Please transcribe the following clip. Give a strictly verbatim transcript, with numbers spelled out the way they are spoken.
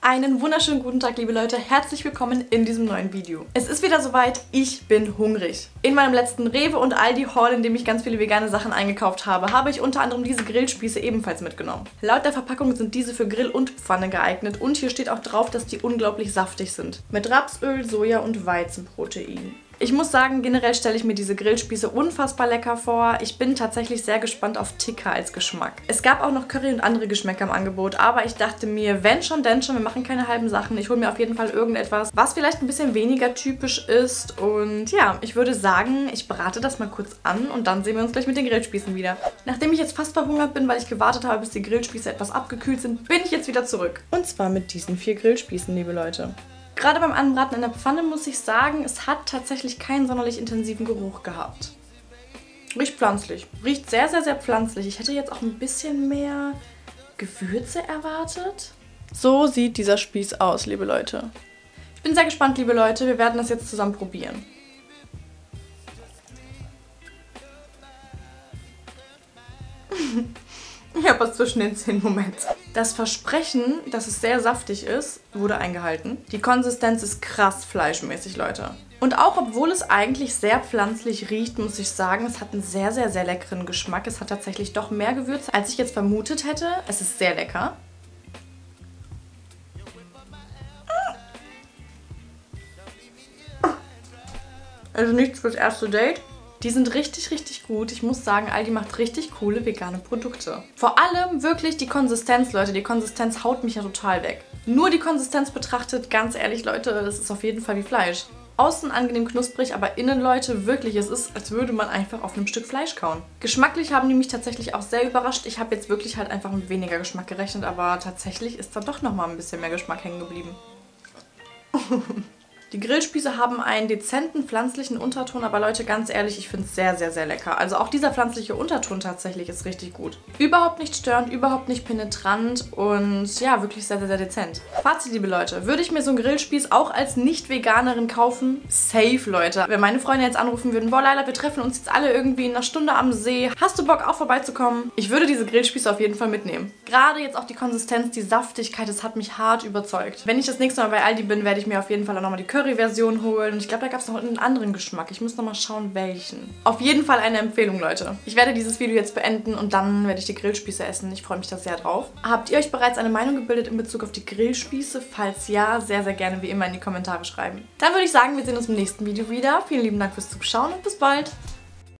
Einen wunderschönen guten Tag, liebe Leute. Herzlich willkommen in diesem neuen Video. Es ist wieder soweit, ich bin hungrig. In meinem letzten Rewe und Aldi Haul, in dem ich ganz viele vegane Sachen eingekauft habe, habe ich unter anderem diese Grillspieße ebenfalls mitgenommen. Laut der Verpackung sind diese für Grill und Pfanne geeignet und hier steht auch drauf, dass die unglaublich saftig sind. Mit Rapsöl, Soja und Weizenprotein. Ich muss sagen, generell stelle ich mir diese Grillspieße unfassbar lecker vor. Ich bin tatsächlich sehr gespannt auf Tikka als Geschmack. Es gab auch noch Curry und andere Geschmäcker im Angebot, aber ich dachte mir, wenn schon, denn schon, wir machen keine halben Sachen. Ich hole mir auf jeden Fall irgendetwas, was vielleicht ein bisschen weniger typisch ist. Und ja, ich würde sagen, ich brate das mal kurz an und dann sehen wir uns gleich mit den Grillspießen wieder. Nachdem ich jetzt fast verhungert bin, weil ich gewartet habe, bis die Grillspieße etwas abgekühlt sind, bin ich jetzt wieder zurück. Und zwar mit diesen vier Grillspießen, liebe Leute. Gerade beim Anbraten in der Pfanne muss ich sagen, es hat tatsächlich keinen sonderlich intensiven Geruch gehabt. Riecht pflanzlich. Riecht sehr, sehr, sehr pflanzlich. Ich hätte jetzt auch ein bisschen mehr Gewürze erwartet. So sieht dieser Spieß aus, liebe Leute. Ich bin sehr gespannt, liebe Leute. Wir werden das jetzt zusammen probieren. Ich habe was zwischen den Zähnen, Moment. Das Versprechen, dass es sehr saftig ist, wurde eingehalten. Die Konsistenz ist krass fleischmäßig, Leute. Und auch obwohl es eigentlich sehr pflanzlich riecht, muss ich sagen, es hat einen sehr, sehr, sehr leckeren Geschmack. Es hat tatsächlich doch mehr Gewürze, als ich jetzt vermutet hätte. Es ist sehr lecker. Also nichts fürs erste Date. Die sind richtig, richtig gut. Ich muss sagen, Aldi macht richtig coole vegane Produkte. Vor allem wirklich die Konsistenz, Leute. Die Konsistenz haut mich ja total weg. Nur die Konsistenz betrachtet, ganz ehrlich, Leute, das ist auf jeden Fall wie Fleisch. Außen angenehm knusprig, aber innen, Leute, wirklich, es ist, als würde man einfach auf einem Stück Fleisch kauen. Geschmacklich haben die mich tatsächlich auch sehr überrascht. Ich habe jetzt wirklich halt einfach mit weniger Geschmack gerechnet, aber tatsächlich ist da doch nochmal ein bisschen mehr Geschmack hängen geblieben. Die Grillspieße haben einen dezenten pflanzlichen Unterton, aber Leute, ganz ehrlich, ich finde es sehr, sehr, sehr lecker. Also auch dieser pflanzliche Unterton tatsächlich ist richtig gut. Überhaupt nicht störend, überhaupt nicht penetrant und ja, wirklich sehr, sehr, sehr dezent. Fazit, liebe Leute, würde ich mir so einen Grillspieß auch als Nicht-Veganerin kaufen? Safe, Leute. Wenn meine Freunde jetzt anrufen würden, boah, Leila, wir treffen uns jetzt alle irgendwie in einer Stunde am See. Hast du Bock, auch vorbeizukommen? Ich würde diese Grillspieße auf jeden Fall mitnehmen. Gerade jetzt auch die Konsistenz, die Saftigkeit, das hat mich hart überzeugt. Wenn ich das nächste Mal bei Aldi bin, werde ich mir auf jeden Fall auch nochmal die Curry Version holen. Und ich glaube, da gab es noch einen anderen Geschmack. Ich muss noch mal schauen, welchen. Auf jeden Fall eine Empfehlung, Leute. Ich werde dieses Video jetzt beenden und dann werde ich die Grillspieße essen. Ich freue mich da sehr drauf. Habt ihr euch bereits eine Meinung gebildet in Bezug auf die Grillspieße? Falls ja, sehr, sehr gerne wie immer in die Kommentare schreiben. Dann würde ich sagen, wir sehen uns im nächsten Video wieder. Vielen lieben Dank fürs Zuschauen und bis bald.